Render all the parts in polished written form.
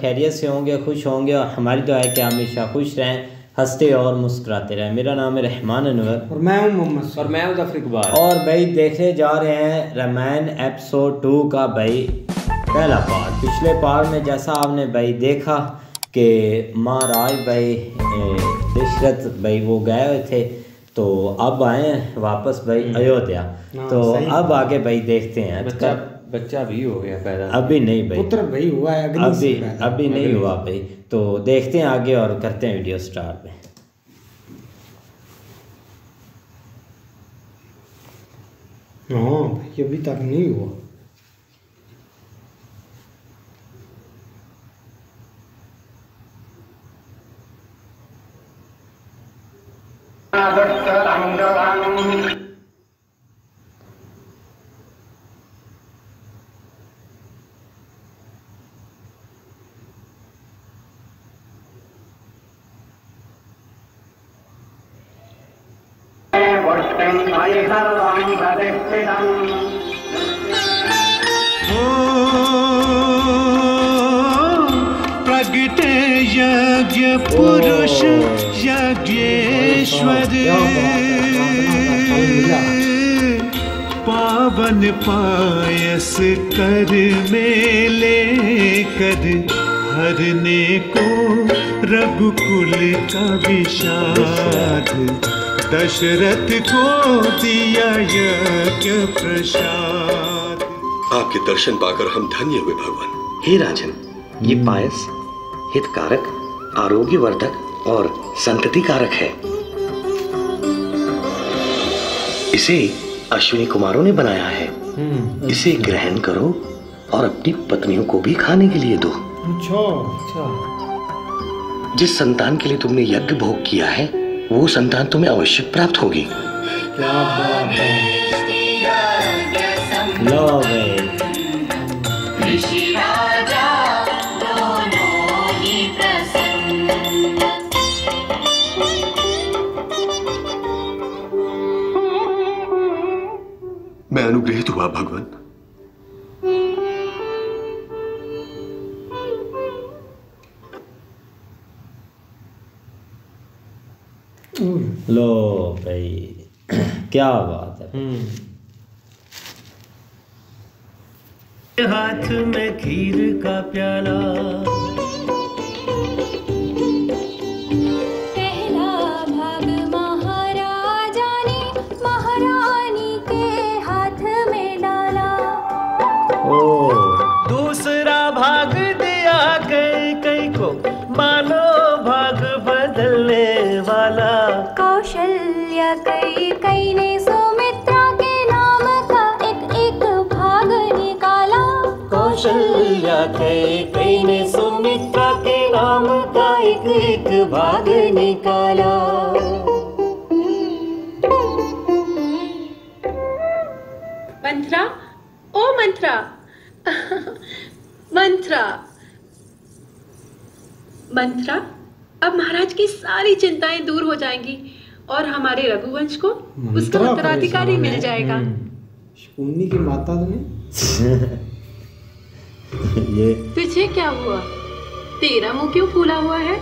खैरियत से होंगे, खुश होंगे, और हमारी दुआ है कि हमेशा खुश रहें, हंसते और मुस्कुराते रहें। मेरा नाम है रहमान अनवर और मैं हूँ मोहम्मद और मैं हूँ ज़फर इकबाल। और भाई देखने जा रहे हैं रामायण एपिसोड 2 का भाई पहला पार्ट। पिछले पार्ट में जैसा आपने भाई देखा कि महाराज भाई दशरथ भाई वो गए हुए थे, तो अब आए हैं वापस भाई अयोध्या। तो अब आगे भाई देखते हैं। बच्चा भी हो गया पैदा? अभी नहीं भाई, पुत्र भाई हुआ है, अभी नहीं हुआ भाई। तो देखते हैं आगे और करते हैं वीडियो स्टार्ट में। हाँ भाई अभी तक नहीं हुआ। प्रगटे यज्ञ पुरुष यज्ञेश्वर, पावन पायस कर मेले कर, हरने को रघुकुल का विषाद, दशरथ को दिया यज्ञ प्रसाद। आपके दर्शन पाकर हम धन्य हुए भगवान। हे राजन, ये पायस हितकारक, आरोग्यवर्धक और संतति कारक है। इसे अश्विनी कुमारों ने बनाया है। इसे ग्रहण करो और अपनी पत्नियों को भी खाने के लिए दो। अच्छा। जिस संतान के लिए तुमने यज्ञ भोग किया है वो संतान तुम्हें अवश्य प्राप्त होगी। क्या बात है। लो भाई मैं अनुग्रहित हुआ भगवान। लो भाई क्या बात है। हाथ में खीर का प्याला, पहला भाग महाराजा ने महारानी के हाथ में डाला। दूसरा भाग दिया कई को, मानो भाग बदलने वाला। कौशल्या कई ने सुमित्रा के नाम का एक भाग निकाला। कौशल्या कई ने सुमित्रा के नाम का एक भाग निकाला। मंत्रा, ओ मंत्रा, मंत्रा, मंत्रा, अब महाराज की सारी चिंताएं दूर हो जाएंगी और हमारे रघुवंश को उसका उत्तराधिकारी मिल जाएगा। शकुनी की माता ने ये तुझे क्या हुआ? तेरा मुंह क्यों फूला हुआ है?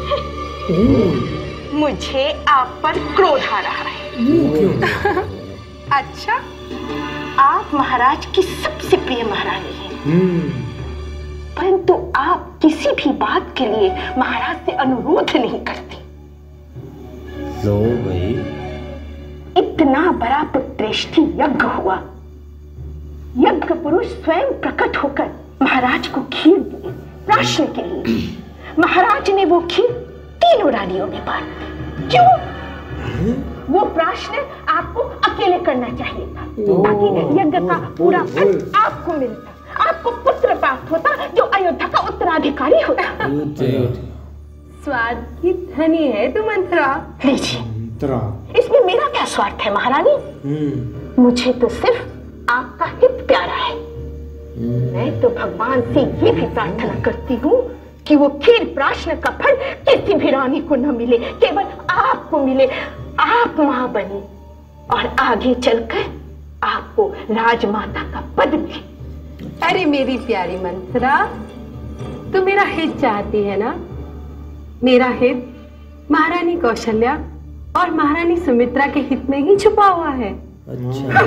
मुझे आप पर क्रोध आ रहा है। अच्छा, आप महाराज की सबसे प्रिय महारानी हैं, परंतु आप किसी भी बात के लिए महाराज से अनुरोध नहीं करती। लो भाई इतना बड़ा पुत्रेष्ठी यज्ञ हुआ, यज्ञ पुरुष स्वयं प्रकट होकर महाराज को खीर दिए प्राशन के लिए। महाराज ने वो खीर तीनों रानियों में बांट दी। क्यों? वो प्राशन आपको अकेले करना चाहिए था, ताकि यज्ञ का पूरा फल आपको मिलता, आपको पुत्र प्राप्त होता जो अयोध्या का उत्तराधिकारी होता। स्वाद की धनी है तू मंत्रा। लीजिए, इसमें मेरा क्या स्वार्थ है महारानी? मुझे तो सिर्फ आपका हित प्यारा है। मैं तो भगवान से ये भी प्रार्थना करती हूँ कि वो खीर प्राशन का फल किसी भी रानी को न मिले, केवल आपको मिले। आप मां बनी और आगे चलकर आपको राजमाता का पद मिले। अरे मेरी प्यारी मंत्रा, तो मेरा हित चाहती है ना? मेरा हित महारानी कौशल्या और महारानी सुमित्रा के हित में ही छुपा हुआ है। अच्छा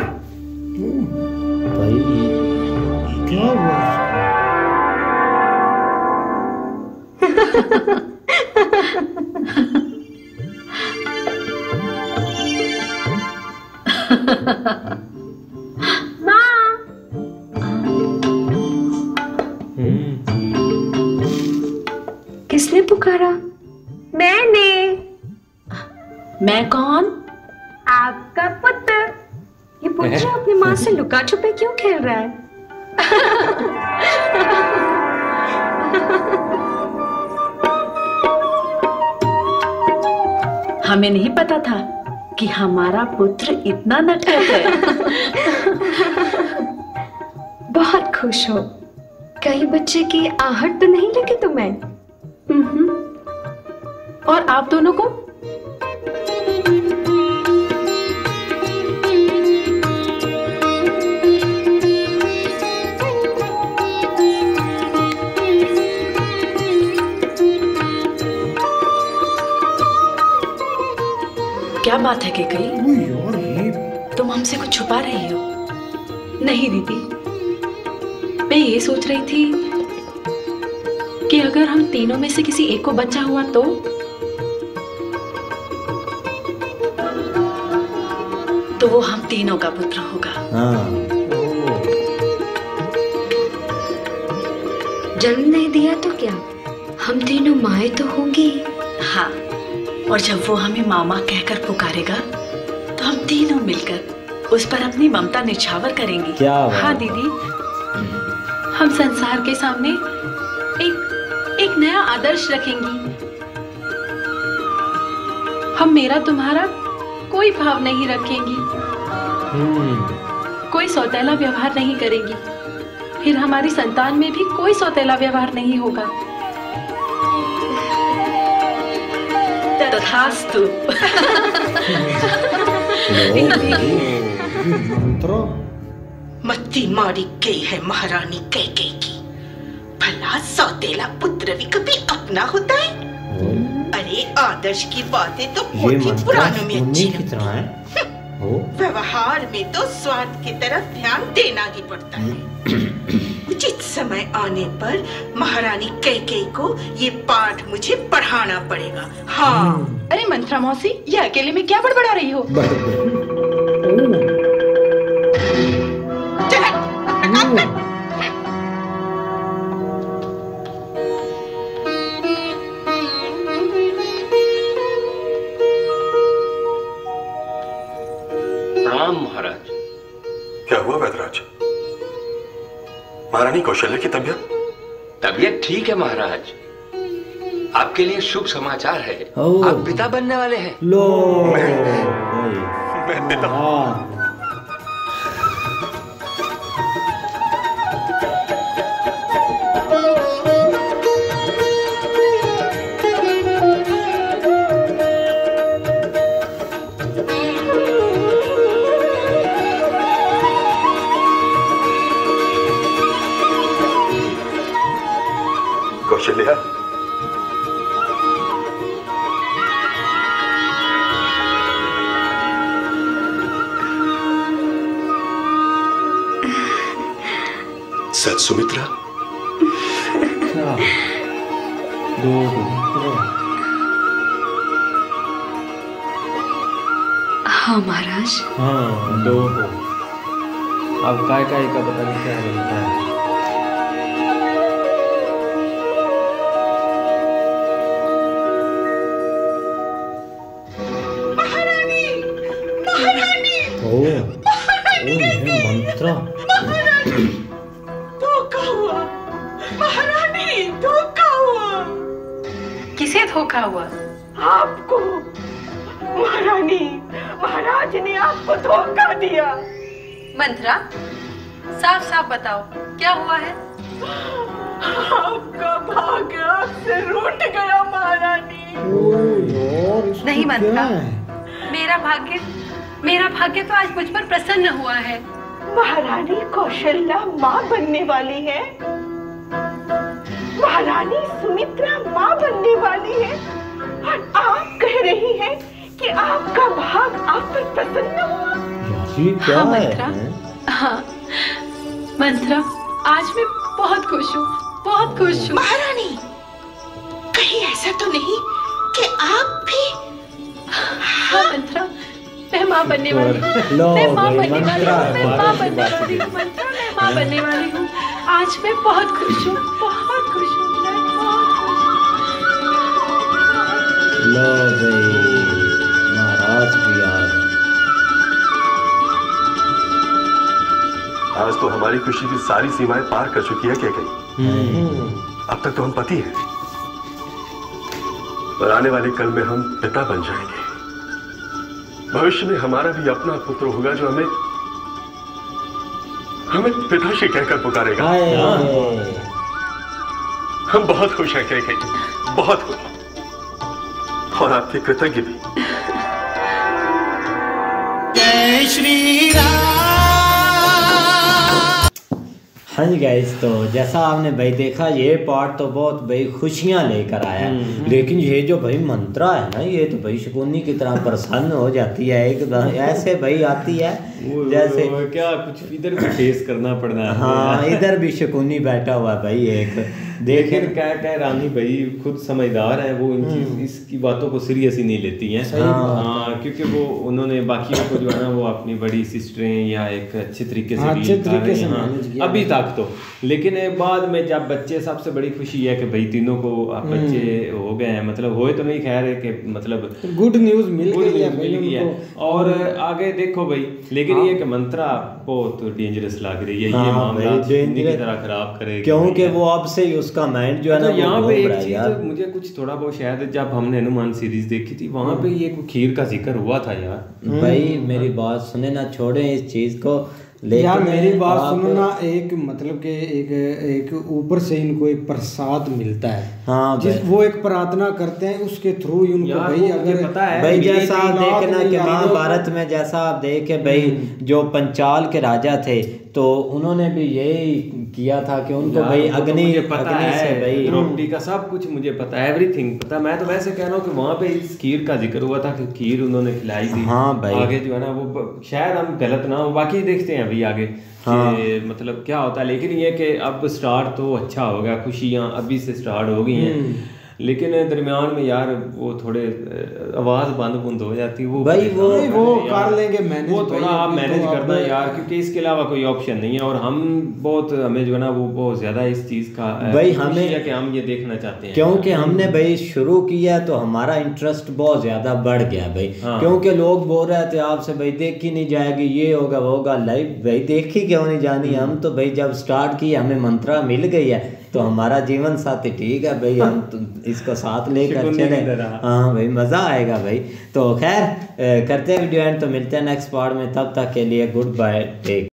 भाई क्या हुआ? किसने पुकारा? मैंने। मैं कौन? आपका पुत्र। ये पुत्र अपनी माँ से लुका छुपे क्यों खेल रहा है? हमें नहीं पता था कि हमारा पुत्र इतना नटखट है। बहुत खुश हो। कई बच्चे की आहट तो नहीं लगी तुम्हें? और आप दोनों को? क्या बात है केकई? यार ये तुम हमसे कुछ छुपा रही हो? नहीं दीदी, मैं ये सोच रही थी कि अगर हम तीनों में से किसी एक को बच्चा हुआ तो वो हम तीनों का पुत्र होगा। हाँ। जन्म नहीं दिया तो क्या, हम तीनों माए तो होंगी। हाँ, और जब वो हमें मामा कहकर पुकारेगा तो हम तीनों मिलकर उस पर अपनी ममता निछावर करेंगी। क्या बात? हाँ दीदी, हम संसार के सामने एक नया आदर्श रखेंगी। हम मेरा तुम्हारा कोई भाव नहीं रखेंगी, कोई सौतेला व्यवहार नहीं करेंगी, फिर हमारी संतान में भी कोई सौतेला व्यवहार नहीं होगा। तथास्तु। मंत्र मत्ती मारी गई है महारानी कैकेयी की। भला सौतेला पुत्र भी कभी अपना होता है? अरे आदर्श की बातें तो ये पोथी पुराणों में अच्छी की तरह है। व्यवहार में तो स्वार्थ की तरफ ध्यान देना ही पड़ता है। उचित समय आने पर महारानी कैकेयी को ये पाठ मुझे पढ़ाना पड़ेगा। हाँ। अरे मंत्रा मौसी, ये अकेले में क्या बड़बड़ा रही हो? प्रणाम महाराज। क्या हुआ वैदराज? महारानी कौशल्या की तबीयत ठीक है महाराज। आपके लिए शुभ समाचार है, आप पिता बनने वाले हैं। लो मैं पिता? कौशल्या, सच सुमित्रा? हाँ महाराज। हाँ, दो हो। अब काय का पता नहीं क्या बनता है। मंत्रा धोखा हुआ महारानी, धोखा हुआ। किसे धोखा हुआ? आपको महारानी, महाराज ने आपको धोखा दिया। मंत्रा, साफ साफ बताओ क्या हुआ है? आपका भाग्य आपसे रूठ गया महारानी। नहीं मंत्रा, मेरा भाग्य तो आज मुझ पर प्रसन्न हुआ है। महारानी कौशल्या माँ बनने वाली है। महारानी सुमित्रा माँ बनने वाली है और आप कह रही हैं कि आपका भाग आप पर प्रसन्न हुआ। क्या हाँ है? मंत्रा, हाँ मंत्रा, आज मैं बहुत खुश हूँ, बहुत खुश हूँ। महारानी, कहीं ऐसा तो नहीं कि आप भी? हाँ मंत्रा, मैं माँ बनने वाली हूँ, लो मैं माँ भाई, बनने वाली हूँ, मैं मंत्रा, माँ बनने वाली हूँ मंत्रा, मैं माँ बनने वाली हूँ। आज मैं बहुत खुश हूँ, बहुत खुश हूँ, मैं बहुत खुश हूँ। लो भाई, महाराज भी आ गए। आज तो हमारी खुशी की सारी सीमाएं पार कर चुकी है कैकेयी। अब तक तो हम पति हैं, और आने वाले कल में हम पिता बन जाएंगे। भविष्य में हमारा भी अपना पुत्र होगा जो हमें पिताश्री कहकर पुकारेगा। हम बहुत खुश हैं कैकेयी, बहुत खुश, और आपके कृतज्ञ भी। जय श्री राम। हाँ जी गाइस, तो जैसा आपने भाई देखा, ये पार्ट तो बहुत भाई खुशियाँ लेकर आया है। लेकिन ये जो भाई मंत्रा है ना, ये तो भाई शकुनी की तरह प्रसन्न हो जाती है एकदम, ऐसे भाई आती है जैसे क्या कुछ इधर भी फेस करना पड़ना है। हाँ, इधर भी शकुनी बैठा हुआ है भाई एक। लेकिन क्या रानी भाई खुद समझदार है, वो इन चीज इसकी बातों को सीरियस ही नहीं लेती हैं। हाँ, क्योंकि वो उन्होंने बाकियों को जो है ना, वो अपनी बड़ी सिस्टरें या एक अच्छे तरीके से डील कर रही हैं अभी तक तो। लेकिन बाद में जब बच्चे, सबसे बड़ी खुशी है कि भाई तीनों को बच्चे हो गए हैं, मतलब होए तो नहीं, खैर है कि मतलब गुड न्यूज मिल गई है। और आगे देखो भाई, लेकिन ये कि मंत्रा बहुत डेंजरस लग रही है। ये मामला की तरह खराब करेगी, क्योंकि वो अब से ही उसका माइंड जो है ना, यहाँ पे एक चीज मुझे कुछ थोड़ा बहुत, शायद जब हमने हनुमान सीरीज देखी थी वहां पे ये खीर का जिक्र हुआ था यार। भाई मेरी बात सुने ना, छोड़े इस चीज को। यार मेरी बात सुनो ना, एक मतलब के एक ऊपर से इनको एक प्रसाद मिलता है। हाँ जिस वो एक प्रार्थना करते हैं, उसके थ्रू उनको भाई अगर पता है भाई, जैसा आप देखे ना कि महाभारत में जैसा आप देखे भाई, जो पंचाल के राजा थे तो उन्होंने भी यही किया था कि उनको भाई अग्नि, मुझे पता अग्नि से है भाई रोटी का सब कुछ मुझे पता है, एवरीथिंग पता। मैं तो वैसे कह रहा हूँ कि वहाँ पे इस खीर का जिक्र हुआ था कि खीर उन्होंने खिलाई थी। हाँ भाई, आगे जो है ना वो शायद हम गलत ना हो, बाकी देखते हैं अभी आगे कि मतलब क्या होता है। लेकिन ये कि अब स्टार्ट तो अच्छा हो गया, खुशियाँ अभी से स्टार्ट हो गई हैं। लेकिन दरमियान में यार वो थोड़े आवाज़ बंद हो जाती है। वो भाई वो कर लेंगे मैनेज, वो थोड़ा आप मैनेज करना यार, क्योंकि इसके अलावा कोई ऑप्शन नहीं है। और हम बहुत, हमें जो है ना वो बहुत ज़्यादा इस चीज़ का भाई हमें कि हम ये देखना चाहते हैं, क्योंकि हमने भाई शुरू किया तो हमारा इंटरेस्ट बहुत ज़्यादा बढ़ गया भाई। क्योंकि लोग बोल रहे थे आपसे भाई देखी नहीं जाएगी, ये होगा वो होगा, लाइव भाई देखी क्यों नहीं जानी। हम तो भाई जब स्टार्ट किया, हमें मंत्रा मिल गई है तो हमारा जीवन साथी ठीक है भाई, हम तो इसको साथ लेकर चले। हाँ भाई, मज़ा आएगा भाई। तो खैर करते हैं वीडियो एंड, तो मिलते हैं नेक्स्ट पार्ट में। तब तक के लिए गुड बाय, टेक।